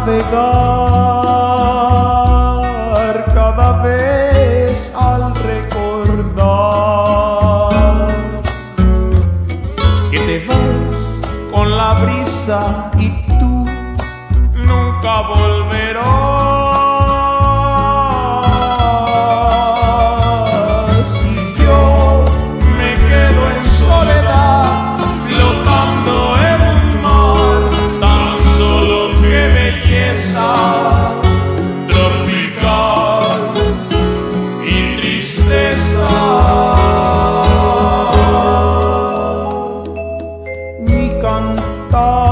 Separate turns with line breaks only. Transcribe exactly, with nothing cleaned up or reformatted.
navegar cada vez al recordar que te vas con la brisa y tú nunca volverás. Y yo me quedo en soledad flotando en un mar, tan solo que belleza tropical y tristeza. Mi cantar